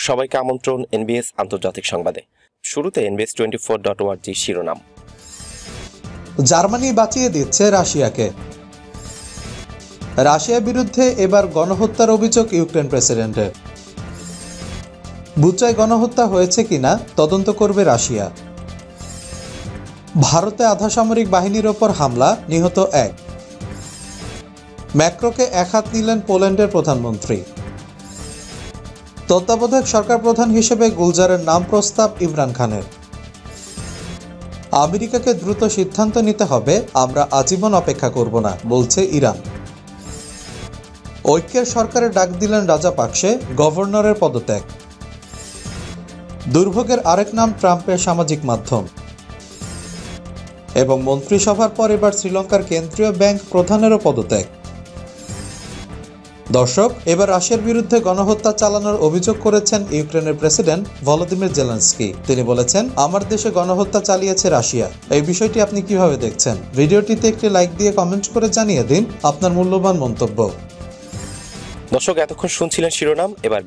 সবাইকে আমন্ত্রণ NBS আন্তর্জাতিক সংবাদে। শুরুতে NBS24.org শিরোনাম। জার্মানি বাঁচিয়ে দিচ্ছে রাশিয়াকে। রাশিয়ার বিরুদ্ধে এবার গণহত্যার অভিযোগ ইউক্রেন প্রেসিডেন্টের। বুচায় গণহত্যা হয়েছে কিনা তদন্ত করবে রাশিয়া। ভারতে আধা সামরিক বাহিনীর ওপর হামলা, নিহত 1। ম্যাক্রোকে এক হাত নিলেন পোল্যান্ডের প্রধানমন্ত্রী। তত্ত্বাবধায়ক সরকার প্রধান হিসেবে গুলজারের নাম প্রস্তাব ইমরান খানের। আমেরিকাকে দ্রুত সিদ্ধান্ত নিতে হবে, আমরা আজীবন অপেক্ষা করব না, বলছে ইরান। ঐক্যের সরকারে ডাক দিলেন রাজাপাকসে, গভর্নরের পদত্যাগ। দুর্ভোগের আরেক নাম ট্রাম্পের সামাজিক মাধ্যম। এবং মন্ত্রিসভার পর এবার শ্রীলঙ্কার কেন্দ্রীয় ব্যাংক প্রধানেরও পদত্যাগ। দর্শক, এবার রাশিয়ার বিরুদ্ধে গণহত্যা চালানোর অভিযোগ করেছেন ইউক্রেনের প্রেসিডেন্ট ভলোদিমির জেলেনস্কি। তিনি বলেছেন, আমার দেশে গণহত্যা চালিয়েছে রাশিয়া। এই বিষয়টি আপনি কিভাবে দেখছেন? ভিডিওটিতে একটি লাইক দিয়ে কমেন্ট করে জানিয়ে দিন আপনার মূল্যবান মন্তব্য। দর্শক, এতক্ষণ শুনছিলেন শিরোনাম, এবার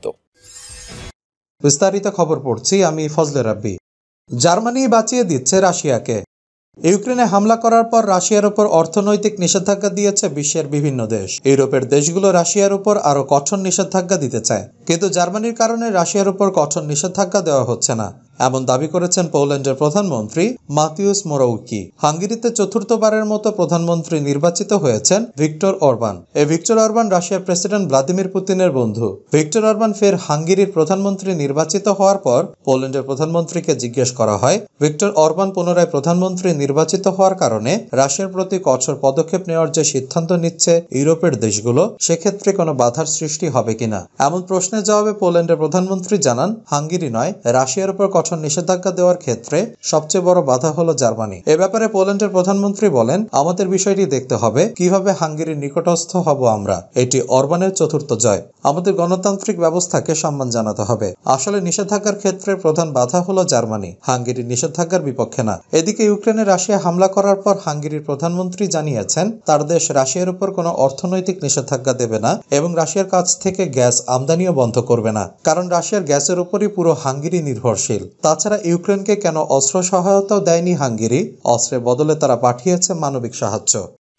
বিস্তারিত খবর পড়ছি আমি ফজলে রাব্বি। জার্মানি বাঁচিয়ে দিচ্ছে রাশিয়াকে। ইউক্রেনে হামলা করার পর রাশিয়ার উপর অর্থনৈতিক নিষেধাজ্ঞা দিয়েছে বিশ্বের বিভিন্ন দেশ। ইউরোপের দেশগুলো রাশিয়ার উপর আরো কঠোর নিষেধাজ্ঞা দিতে চায়, কিন্তু জার্মানির কারণে রাশিয়ার উপর কঠোর নিষেধাজ্ঞা দেওয়া হচ্ছে না, এমন দাবি করেছেন পোল্যান্ডের প্রধানমন্ত্রী মাতিউস মোরাউকি। হাঙ্গেরিতে চতুর্থবারের মতো প্রধানমন্ত্রী নির্বাচিত হয়েছেন ভিক্টর অরবান। ভিক্টর অরবান রাশিয়ার প্রেসিডেন্ট ভ্লাদিমির পুতিনের বন্ধু। ভিক্টর অরবান ফের হাঙ্গেরির প্রধানমন্ত্রী নির্বাচিত হওয়ার পর পোল্যান্ডের প্রধানমন্ত্রীকে জিজ্ঞেস করা হয়, ভিক্টর অরবান পুনরায় প্রধানমন্ত্রী নির্বাচিত হওয়ার কারণে রাশিয়ার প্রতি কঠোর পদক্ষেপ নেওয়ার যে সিদ্ধান্ত নিচ্ছে ইউরোপের দেশগুলো, সেক্ষেত্রে কোনো বাধার সৃষ্টি হবে কিনা। এমন প্রশ্নের জবাবে পোল্যান্ডের প্রধানমন্ত্রী জানান, হাঙ্গেরি নয়, রাশিয়ার উপর কঠোর নিষেধাজ্ঞা দেওয়ার ক্ষেত্রে সবচেয়ে বড় বাধা হলো জার্মানি। এ ব্যাপারে পোল্যান্ডের প্রধানমন্ত্রী বলেন, আমাদের বিষয়টি দেখতে হবে, কিভাবে হাঙ্গেরির নিকটস্থ হব আমরা। এটি অরবানের চতুর্থ জয়। আমাদের গণতান্ত্রিক ব্যবস্থাকে সম্মান জানাতে হবে। আসলে নিষেধাজ্ঞার ক্ষেত্রে প্রধান বাধা হলো জার্মানি, হাঙ্গেরির নিষেধাজ্ঞার বিপক্ষে না। এদিকে ইউক্রেনে রাশিয়া হামলা করার পর হাঙ্গেরির প্রধানমন্ত্রী জানিয়েছেন, তার দেশ রাশিয়ার উপর কোনো অর্থনৈতিক নিষেধাজ্ঞা দেবে না এবং রাশিয়ার কাছ থেকে গ্যাস আমদানিও বন্ধ করবে না, কারণ রাশিয়ার গ্যাসের উপরই পুরো হাঙ্গেরি নির্ভরশীল। তাছাড়া ইউক্রেনকে কেন অস্ত্র সহায়তাও দেয়নি হাঙ্গেরি, অস্ত্রের বদলে তারা পাঠিয়েছে মানবিক সাহায্য।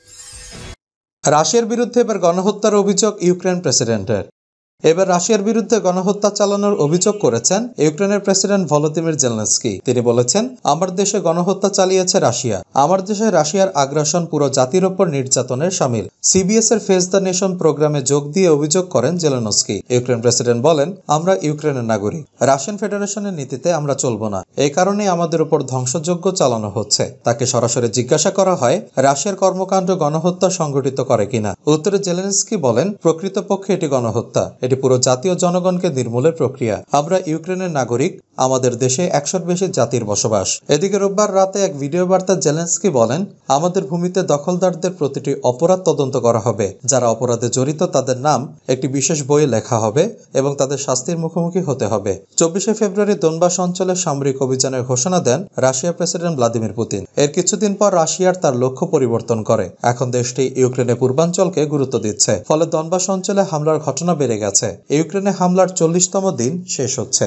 রাশিয়ার বিরুদ্ধে এবার গণহত্যার অভিযোগ ইউক্রেন প্রেসিডেন্টের। এবার রাশিয়ার বিরুদ্ধে গণহত্যা চালানোর অভিযোগ করেছেন ইউক্রেনের প্রেসিডেন্ট ভলোদিমির জেলেনস্কি। তিনি বলেছেন, আমার দেশে গণহত্যা চালিয়েছে রাশিয়া। আমার দেশে রাশিয়ার আগ্রাসন পুরো জাতির ওপর নির্যাতনের শামিল। CBS এর ফেস দ্য নেশন প্রোগ্রামে যোগ দিয়ে অভিযোগ করেন জেলেনস্কি। ইউক্রেন প্রেসিডেন্ট বলেন, আমরা ইউক্রেনের নাগরিক, রাশিয়ান ফেডারেশনের নীতিতে আমরা চলব না। এই কারণেই আমাদের উপর ধ্বংসযজ্ঞ চালানো হচ্ছে। তাকে সরাসরি জিজ্ঞাসা করা হয়, রাশিয়ার কর্মকাণ্ড গণহত্যা সংগঠিত করে কিনা। উত্তরে জেলেনস্কি বলেন, প্রকৃতপক্ষে এটি গণহত্যা, এটি পুরো জাতীয় জনগণকে নির্মূলের প্রক্রিয়া। আমরা ইউক্রেনের নাগরিক, আমাদের দেশে 100-র বেশি জাতির বসবাস। এদিকে রোববার রাতে এক ভিডিও বার্তা জেলেনস্কি বলেন, আমাদের ভূমিতে দখলদারদের প্রতিটি অপরাধ তদন্ত করা হবে। যারা অপরাধে জড়িত তাদের নাম একটি বিশেষ বইয়ে লেখা হবে এবং তাদের শাস্তির মুখোমুখি হতে হবে। 24শে ফেব্রুয়ারি দোনবাস অঞ্চলে সামরিক অভিযানের ঘোষণা দেন রাশিয়ার প্রেসিডেন্ট ভ্লাদিমির পুতিন। এর কিছুদিন পর রাশিয়ার তার লক্ষ্য পরিবর্তন করে। এখন দেশটি ইউক্রেনের পূর্বাঞ্চলকে গুরুত্ব দিচ্ছে, ফলে দোনবাস অঞ্চলে হামলার ঘটনা বেড়ে গেছে। ইউক্রেনে হামলার 40তম দিন শেষ হচ্ছে।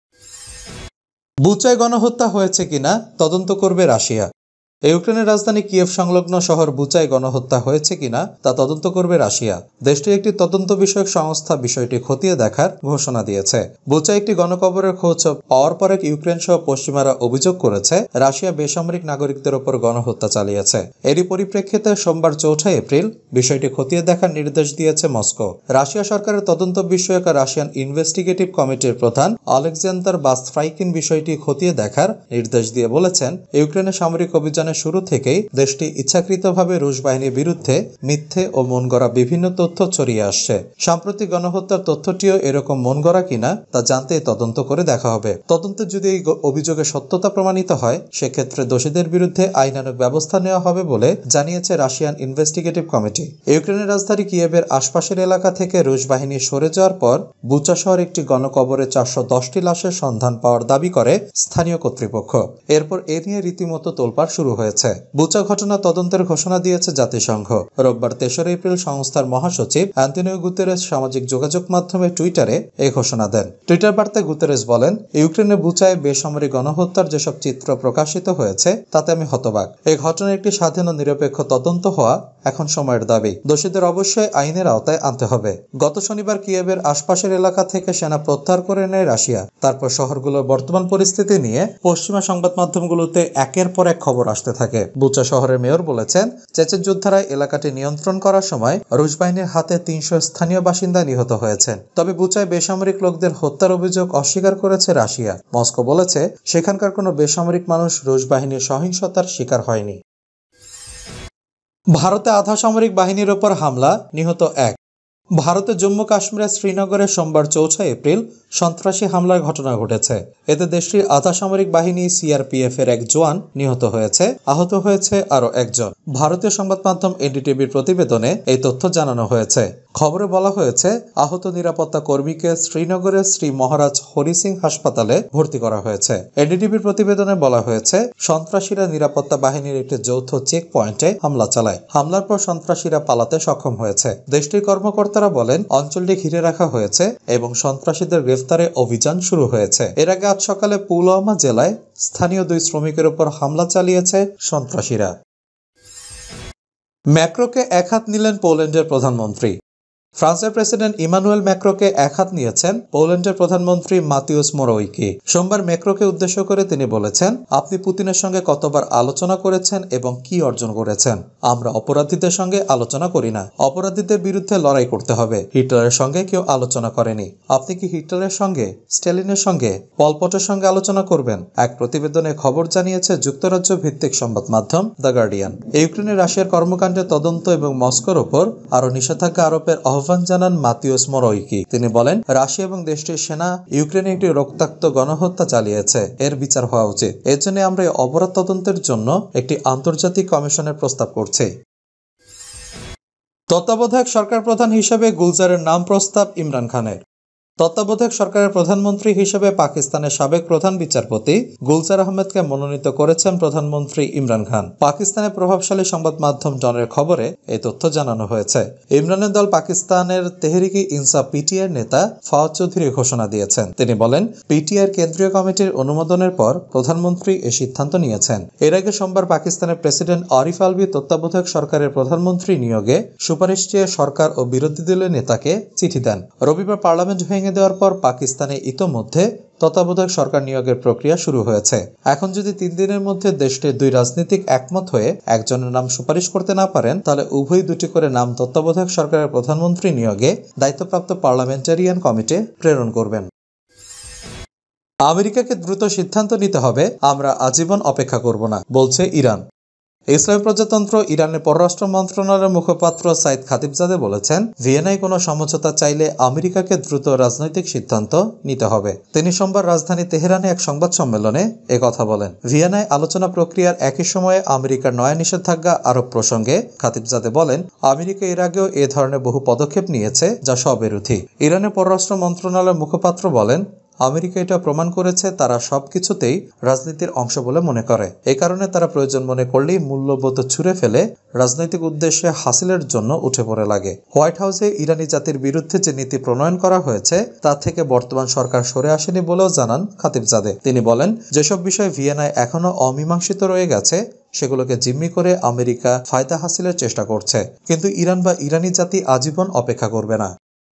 বুচায় গণহত্যা হয়েছে কিনা তদন্ত করবে রাশিয়া। ইউক্রেনের রাজধানী কিয়েভ সংলগ্ন শহর বুচায় গণহত্যা হয়েছে কিনা তা তদন্ত করবে রাশিয়া। দেশটির একটি তদন্ত বিষয়ক সংস্থা বিষয়টি খতিয়ে দেখার ঘোষণা দিয়েছে। বুচায় একটি গণকবরের খোঁজ পাওয়ার পরে ইউক্রেন সহ পশ্চিমারা অভিযোগ করেছে, রাশিয়া বেসামরিক নাগরিকদের ওপর গণহত্যা চালিয়েছে। এরই পরিপ্রেক্ষিতে সোমবার 4 এপ্রিল বিষয়টি খতিয়ে দেখার নির্দেশ দিয়েছে মস্কো। রাশিয়া সরকারের তদন্ত বিষয়ক রাশিয়ান ইনভেস্টিগেটিভ কমিটির প্রধান আলেকজান্ডার বাস্ট্রাইকিন বিষয়টি খতিয়ে দেখার নির্দেশ দিয়ে বলেছেন, ইউক্রেনের সামরিক অভিযান শুরু থেকেই দেশটি ইচ্ছাকৃতভাবে রুশ বাহিনীর বিরুদ্ধে মিথ্যে ও মনগড়া বিভিন্ন তথ্য ছড়িয়ে আসছে। সাম্প্রতিক গণহত্যার তথ্যটিও এরকম মনগড়া কিনা তা জানতে তদন্ত করে দেখা হবে। তদন্তে যদি এই অভিযোগের সত্যতা প্রমাণিত হয়, সেক্ষেত্রে দোষীদের বিরুদ্ধে আইনানুগ ব্যবস্থা নেওয়া হবে বলে জানিয়েছে রাশিয়ান ইনভেস্টিগেটিভ কমিটি। ইউক্রেনের রাজধানী কিয়েভের আশপাশের এলাকা থেকে রুশ বাহিনী সরে যাওয়ার পর বুচা শহর একটি গণকবরে 410টি লাশের সন্ধান পাওয়ার দাবি করে স্থানীয় কর্তৃপক্ষ। এরপর এ নিয়ে রীতিমতো তোলপাড় শুরু হয়েছে। বুচা ঘটনা তদন্তের ঘোষণা দিয়েছে জাতিসংঘ। রোববার 3 এপ্রিল সংস্থার মহাসচিব অ্যান্টোনিও গুতেরেস সামাজিক যোগাযোগ মাধ্যমে টুইটারে এই ঘোষণা দেন। টুইটার বার্তায় গুতেরেস বলেন, ইউক্রেনে বুচায় বেসামরিক গণহত্যার যেসব চিত্র প্রকাশিত হয়েছে তাতে আমি হতবাক। এই ঘটনার একটি স্বাধীন ও নিরপেক্ষ তদন্ত হওয়া এখন সময়ের দাবি। দোষীদের অবশ্যই আইনের আওতায় আনতে হবে। গত শনিবার কিয়েভের আশপাশের এলাকা থেকে সেনা প্রত্যাহার করে নেয় রাশিয়া। তারপর শহরগুলোর বর্তমান পরিস্থিতি নিয়ে পশ্চিমা সংবাদ মাধ্যমগুলোতে একের পর এক খবর আসতে থাকে। বুচা শহরের মেয়র বলেছেন, চেচেন যোদ্ধারা এলাকাটি নিয়ন্ত্রণ করার সময় রুশ বাহিনীর হাতে 300 স্থানীয় বাসিন্দা নিহত হয়েছেন। তবে বুচায় বেসামরিক লোকদের হত্যার অভিযোগ অস্বীকার করেছে রাশিয়া। মস্কো বলেছে, সেখানকার কোনো বেসামরিক মানুষ রুশ বাহিনীর সহিংসতার শিকার হয়নি। ভারতে আধা সামরিক বাহিনীর ওপর হামলা, নিহত 1। ভারতের জম্মু কাশ্মীরের শ্রীনগরে সোমবার 4 এপ্রিল সন্ত্রাসী হামলার ঘটনা ঘটেছে। এতে দেশটির আধা সামরিক বাহিনী সিআরপিএফ এর এক জওয়ান নিহত হয়েছে, আহত হয়েছে আরও একজন। ভারতীয় সংবাদ মাধ্যম এনডিটিভির প্রতিবেদনে এই তথ্য জানানো হয়েছে। খবরে বলা হয়েছে, আহত নিরাপত্তা কর্মীকে শ্রীনগরের শ্রী মহারাজ হরি সিং হাসপাতালে ভর্তি করা হয়েছে। এনডিটিভির প্রতিবেদনে বলা হয়েছে, সন্ত্রাসীরা নিরাপত্তা বাহিনীর একটি যৌথ চেক পয়েন্টে হামলা চালায়। হামলার পর সন্ত্রাসীরা পালাতে সক্ষম হয়েছে। দেশটির কর্মকর্তারা বলেন, অঞ্চলটি ঘিরে রাখা হয়েছে এবং সন্ত্রাসীদের গ্রেফতারে অভিযান শুরু হয়েছে। এর আগে আজ সকালে পুলওয়ামা জেলায় স্থানীয় 2 শ্রমিকের উপর হামলা চালিয়েছে সন্ত্রাসীরা। ম্যাক্রোকে এক হাত নিলেন পোল্যান্ডের প্রধানমন্ত্রী। ফ্রান্সের প্রেসিডেন্ট ইমানুয়েল ম্যাক্রোকে এক হাত নিয়েছেন পোল্যান্ডের প্রধানমন্ত্রী মাতিউস মোরাউইকি। সোমবার ম্যাক্রোকে উদ্দেশ্য করে তিনি বলেছেন, আপনি পুতিনের সঙ্গে কতবার আলোচনা করেছেন এবং কি অর্জন করেছেন? আমরা অপরাধীদের সঙ্গে আলোচনা করি না। অপরাধীদের বিরুদ্ধে লড়াই করতে হবে। হিটলারের সঙ্গে কেউ আলোচনা করেনি। আপনি কি হিটলারের সঙ্গে, স্ট্যালিনের সঙ্গে, পলপটের সঙ্গে আলোচনা করবেন? এক প্রতিবেদনে খবর জানিয়েছে যুক্তরাজ্য ভিত্তিক সংবাদ মাধ্যম দ্য গার্ডিয়ান। ইউক্রেনে রাশিয়ার কর্মকাণ্ডের তদন্ত এবং মস্কোর ওপর আরও নিষেধাজ্ঞা আরোপের আহ্বান জানান মাতিউস মোরাউইকি। তিনি বলেন, রাশিয়া এবং দেশটির সেনা ইউক্রেনে একটি রক্তাক্ত গণহত্যা চালিয়েছে। এর বিচার হওয়া উচিত। এর জন্য আমরা এই অপরাধ তদন্তের জন্য একটি আন্তর্জাতিক কমিশনের প্রস্তাব করছি। তত্ত্বাবধায়ক সরকার প্রধান হিসেবে গুলজারের নাম প্রস্তাব ইমরান খানের। তত্ত্বাবধায়ক সরকারের প্রধানমন্ত্রী হিসেবে পাকিস্তানের সাবেক প্রধান বিচারপতি গুলজার আহমেদকে মনোনীত করেছেন প্রধানমন্ত্রী ইমরান খান। পাকিস্তানের প্রভাবশালী সংবাদ মাধ্যম ডনের খবরে এই তথ্য জানানো হয়েছে। ইমরানের দল পাকিস্তানের তেহরিকি ইনসাফ পিটিআইয়ের নেতা ফাওয়াদ চৌধুরী ঘোষণা দিয়েছেন। তিনি বলেন, পিটিআইয়ের কেন্দ্রীয় কমিটির অনুমোদনের পর প্রধানমন্ত্রী এই সিদ্ধান্ত নিয়েছেন। এর আগে সোমবার পাকিস্তানের প্রেসিডেন্ট আরিফ আলভি তত্ত্বাবধায়ক সরকারের প্রধানমন্ত্রী নিয়োগে সুপারিশ চেয়ে সরকার ও বিরোধী দলের নেতাকে চিঠি দেন। রবিবার পার্লামেন্ট ভেঙে দেওয়ার পর পাকিস্তানে ইতোমধ্যে তত্ত্বাবধায়ক সরকার নিয়োগের প্রক্রিয়া শুরু হয়েছে। এখন যদি 3 দিনের মধ্যে দেশটির 2 রাজনীতিক একমত হয়ে একজনের নাম সুপারিশ করতে না পারেন, তাহলে উভয় 2টি করে নাম তত্ত্বাবধায়ক সরকারের প্রধানমন্ত্রী নিয়োগে দায়িত্বপ্রাপ্ত পার্লামেন্টারিয়ান কমিটি প্রেরণ করবেন। আমেরিকাকে দ্রুত সিদ্ধান্ত নিতে হবে, আমরা আজীবন অপেক্ষা করব না, বলছে ইরান। ইসলামী প্রজাতন্ত্র ইরানের পররাষ্ট্র মন্ত্রণালয়ের মুখপাত্র সাইদ খাতিবজাদে বলেছেন, ভিয়েনায় কোনো সমঝোতা চাইলে আমেরিকাকে দ্রুত রাজনৈতিক সিদ্ধান্ত নিতে হবে। তিনি সোমবার রাজধানী তেহরানে এক সংবাদ সম্মেলনে কথা বলেন। ভিয়েনায় আলোচনা প্রক্রিয়ার একই সময়ে আমেরিকার নয়া নিষেধাজ্ঞা আরোপ প্রসঙ্গে খাতিবজাদে বলেন, আমেরিকা এর আগেও এ ধরনের বহু পদক্ষেপ নিয়েছে যা স্ববিরোধী। ইরানের পররাষ্ট্র মন্ত্রণালয়ের মুখপাত্র বলেন, আমেরিকা এটা প্রমাণ করেছে তারা সবকিছুতেই রাজনীতির অংশ বলে মনে করে। এ কারণে তারা প্রয়োজন মনে করলেই মূল্যবোধ ছুঁড়ে ফেলে রাজনৈতিক উদ্দেশ্যে হাসিলের জন্য উঠে পড়ে লাগে। হোয়াইট হাউসে ইরানি জাতির বিরুদ্ধে যে নীতি প্রণয়ন করা হয়েছে তা থেকে বর্তমান সরকার সরে আসেনি বলেও জানান খাতিবজাদে। তিনি বলেন, যেসব বিষয় ভিয়েনায় এখনো অমীমাংসিত রয়ে গেছে সেগুলোকে জিম্মি করে আমেরিকা ফায়দা হাসিলের চেষ্টা করছে, কিন্তু ইরান বা ইরানি জাতি আজীবন অপেক্ষা করবে না।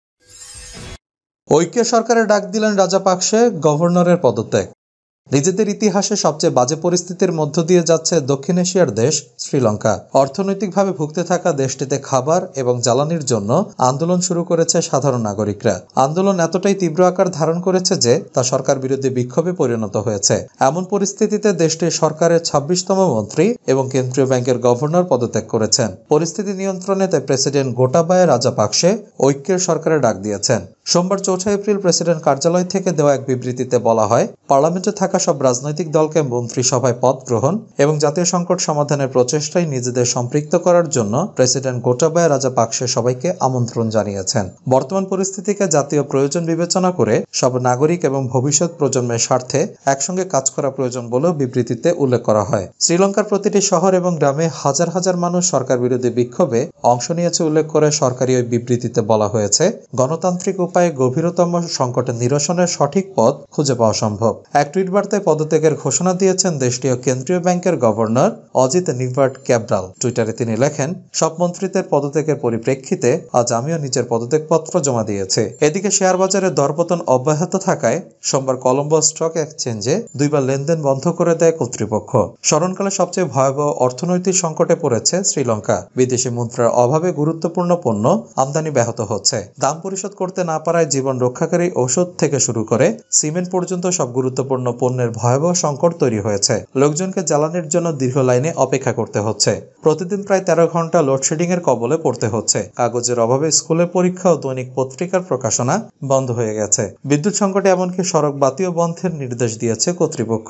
ঐক্য সরকারে ডাক দিলেন রাজাপাকসে, গভর্নরের পদত্যাগ। নিজেদের ইতিহাসে সবচেয়ে বাজে পরিস্থিতির মধ্য দিয়ে যাচ্ছে দক্ষিণ এশিয়ার দেশ শ্রীলঙ্কা। অর্থনৈতিকভাবে ভুগতে থাকা দেশটিতে খাবার এবং জ্বালানির জন্য আন্দোলন শুরু করেছে সাধারণ নাগরিকরা। আন্দোলন এতটাই তীব্র আকার ধারণ করেছে যে তা সরকার বিরোধী বিক্ষোভে পরিণত হয়েছে। এমন পরিস্থিতিতে দেশটির সরকারের 26তম মন্ত্রী এবং কেন্দ্রীয় ব্যাংকের গভর্নর পদত্যাগ করেছেন। পরিস্থিতি নিয়ন্ত্রণে তাই প্রেসিডেন্ট গোটাবায়া রাজাপাকসে ঐক্যের সরকারে ডাক দিয়েছেন। সোমবার 4 এপ্রিল প্রেসিডেন্ট কার্যালয় থেকে দেওয়া এক বিবৃতিতে বলা হয়, পার্লামেন্টে থাকা সব রাজনৈতিক দলকে মন্ত্রিসভায় পদ গ্রহণ এবং জাতীয় সংকট সমাধানের প্রচেষ্টায় নিজেদের সম্পৃক্ত করার জন্য প্রেসিডেন্ট গোটাবায়া রাজাপাকসে সবাইকে আমন্ত্রণ জানিয়েছেন। বর্তমান পরিস্থিতিকে জাতীয় প্রয়োজন বিবেচনা করে সব নাগরিক এবং ভবিষ্যৎ প্রজন্মের স্বার্থে একসঙ্গে কাজ করা প্রয়োজন বলেও বিবৃতিতে উল্লেখ করা হয়। শ্রীলঙ্কার প্রতিটি শহর এবং গ্রামে হাজার হাজার মানুষ সরকার বিরোধী বিক্ষোভে অংশ নিয়েছে উল্লেখ করে সরকারি ওই বিবৃতিতে বলা হয়েছে, গণতান্ত্রিক উপায়ে গভীরতম সংকটের নিরসনের সঠিক পথ খুঁজে পাওয়া সম্ভব। এক টুইট বার্তায় পদত্যাগের ঘোষণা দিয়েছেন দেশটির কেন্দ্রীয় ব্যাংকের গভর্নর অজিত নিভার্ট ক্যাব্রাল। টুইটারে তিনি লেখেন, সব মন্ত্রীদের পদত্যাগের পরিপ্রেক্ষিতে আজ আমিও নিজের পদত্যাগপত্র জমা দিয়েছি। এদিকে শেয়ার বাজারে দরপতন অব্যাহত থাকায় সোমবার কলম্বো স্টক এক্সচেঞ্জে দুইবার লেনদেন বন্ধ করে দেয় কর্তৃপক্ষ। স্মরণকালে সবচেয়ে ভয়াবহ অর্থনৈতিক সংকটে পড়েছে শ্রীলঙ্কা। বিদেশি মুদ্রার অভাবে গুরুত্বপূর্ণ পণ্য আমদানি ব্যাহত হচ্ছে। দাম পরিশোধ করতে না পারায় জীবন রক্ষাকারী ঔষধ থেকে শুরু করে সিমেন্ট পর্যন্ত সব গুরুত্বপূর্ণ পণ্যের ভয়াবহ সংকট তৈরি হয়েছে। লোকজনকে জ্বালানির জন্য দীর্ঘ লাইনে অপেক্ষা করতে হচ্ছে। প্রতিদিন প্রায় 13 ঘন্টা লোডশেডিং এর কবলে পড়তে হচ্ছে। কাগজের অভাবে স্কুলের পরীক্ষা ও দৈনিক পত্রিকার প্রকাশনা বন্ধ হয়ে গেছে। বিদ্যুৎ সংকটে এমনকি সড়ক বাতিও বন্ধের নির্দেশ দিয়েছে কর্তৃপক্ষ।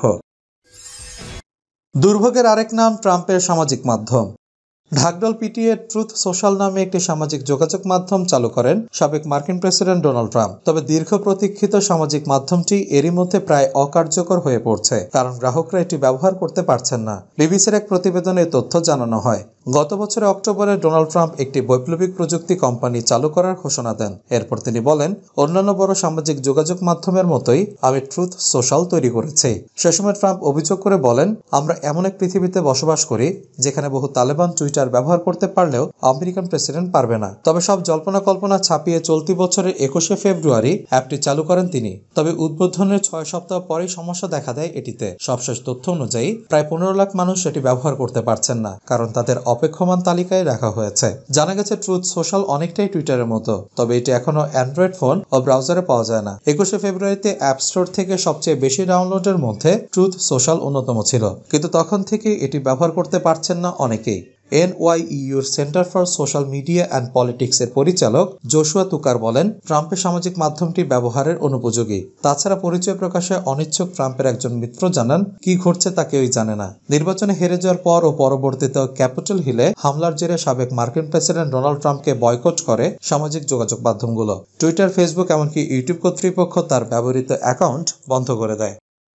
দুর্ভোগের আরেক নাম ট্রাম্পের সামাজিক মাধ্যম। ঢাকঢোল পিটিয়ে ট্রুথ সোশ্যাল নামে একটি সামাজিক যোগাযোগ মাধ্যম চালু করেন সাবেক মার্কিন প্রেসিডেন্ট ডোনাল্ড ট্রাম্প। তবে দীর্ঘ প্রতীক্ষিত সামাজিক মাধ্যমটি এরই মধ্যে প্রায় অকার্যকর হয়ে পড়ছে, কারণ গ্রাহকরা এটি ব্যবহার করতে পারছেন না। বিবিসির এক প্রতিবেদনে তথ্য জানানো হয়। গত বছরের অক্টোবরে ডোনাল্ড ট্রাম্প একটি বৈপ্লবিক প্রযুক্তি কোম্পানি চালু করার ঘোষণা দেন। এরপর তিনি বলেন, অন্যান্য বড় সামাজিক যোগাযোগ মাধ্যমের মতোই আমি ট্রুথ সোশ্যাল তৈরি করেছি। সে সময় ট্রাম্প অভিযোগ করে বলেন, আমরা এমন এক পৃথিবীতে বসবাস করি যেখানে বহু তালেবান টুইটার ব্যবহার করতে পারলেও আমেরিকান প্রেসিডেন্ট পারবে না। তবে সব জল্পনা কল্পনা ছাপিয়ে চলতি বছরের 21 ফেব্রুয়ারি অ্যাপটি চালু করেন তিনি। তবে উদ্বোধনের 6 সপ্তাহ পরেই সমস্যা দেখা দেয় এটিতে। সবশেষ তথ্য অনুযায়ী প্রায় 15 লাখ মানুষ এটি ব্যবহার করতে পারছেন না, কারণ তাদের অপেক্ষমান তালিকায় রাখা হয়েছে। জানা গেছে ট্রুথ সোশ্যাল অনেকটাই টুইটারের মতো, তবে এটি এখনো অ্যান্ড্রয়েড ফোন ও ব্রাউজারে পাওয়া যায় না। 21 ফেব্রুয়ারিতে অ্যাপ স্টোর থেকে সবচেয়ে বেশি ডাউনলোডের মধ্যে ট্রুথ সোশ্যাল অন্যতম ছিল, কিন্তু তখন থেকে এটি ব্যবহার করতে পারছেন না অনেকেই। NYEUর centre for social media and politics এর পরিচালক জোশুয়া তুকার বলেন, ট্রাম্পের সামাজিক মাধ্যমটি ব্যবহারের অনুপযোগী। তাছাড়া পরিচয় প্রকাশে অনিচ্ছুক ট্রাম্পের একজন মিত্র জানান, কি ঘটছে তা কেউই জানে না। নির্বাচনে হেরে যাওয়ার পর ও পরবর্তীতে ক্যাপিটল হিলে হামলার জেরে সাবেক মার্কিন প্রেসিডেন্ট ডোনাল্ড ট্রাম্পকে বয়কট করে সামাজিক যোগাযোগ মাধ্যমগুলো। টুইটার, ফেসবুক এমনকি ইউটিউব কর্তৃপক্ষ তার ব্যবহৃত অ্যাকাউন্ট বন্ধ করে দেয়।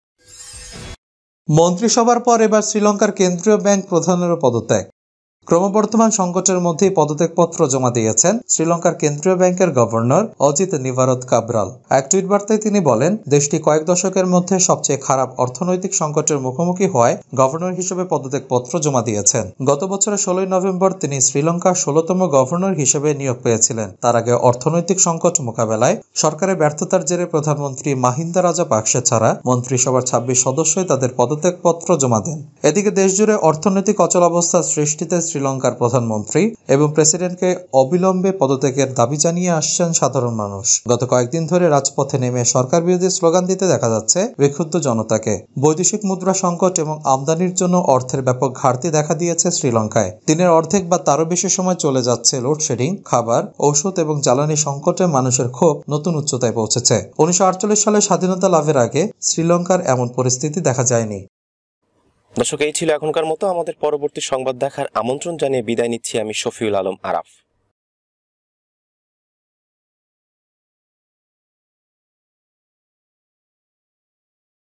মন্ত্রিসভার পর এবার শ্রীলঙ্কার কেন্দ্রীয় ব্যাংক প্রধানেরও পদত্যাগ। ক্রমবর্ধমান সংকটের মধ্যেই পদত্যাগপত্র জমা দিয়েছেন শ্রীলঙ্কার কেন্দ্রীয় ব্যাংকের গভর্নর অজিত নিভারত ক্যাব্রাল। এক টুইট বার্তায় তিনি বলেন, দেশটি কয়েক দশকের মধ্যে সবচেয়ে খারাপ অর্থনৈতিক সংকটের মুখোমুখি হওয়ায় গভর্নর হিসেবে পদত্যাগপত্র জমা দিয়েছেন। গত বছরের 16 নভেম্বর তিনি শ্রীলঙ্কার 16তম গভর্নর হিসেবে নিয়োগ পেয়েছিলেন। তার আগে অর্থনৈতিক সংকট মোকাবেলায় সরকারের ব্যর্থতার জেরে প্রধানমন্ত্রী মাহিন্দা রাজাপাকসে ছাড়া মন্ত্রিসভার 26 সদস্যই তাদের পদত্যাগপত্র জমা দেন। এদিকে দেশজুড়ে অর্থনৈতিক অচলাবস্থা সৃষ্টিতে শ্রীলঙ্কার প্রধানমন্ত্রী এবং প্রেসিডেন্টকে অবিলম্বে পদত্যাগের দাবি জানিয়ে আসছেন সাধারণ মানুষ। গত কয়েকদিন ধরে রাজপথে নেমে সরকার বিরোধী স্লোগান দিতে দেখা যাচ্ছে বিক্ষুব্ধ জনতাকে। বৈদেশিক মুদ্রা সংকট এবং আমদানির জন্য অর্থের ব্যাপক ঘাটতি দেখা দিয়েছে শ্রীলঙ্কায়। দিনের অর্ধেক বা তারও বেশি সময় চলে যাচ্ছে লোডশেডিং, খাবার, ঔষধ এবং জ্বালানি সংকটে মানুষের ক্ষোভ নতুন উচ্চতায় পৌঁছেছে। 1948 সালে স্বাধীনতা লাভের আগে শ্রীলঙ্কার এমন পরিস্থিতি দেখা যায়নি। দর্শক, এই ছিল এখনকার মতো। আমাদের পরবর্তী সংবাদ দেখার আমন্ত্রণ জানিয়ে বিদায় নিচ্ছি আমি শফিউল আলম আরাফ।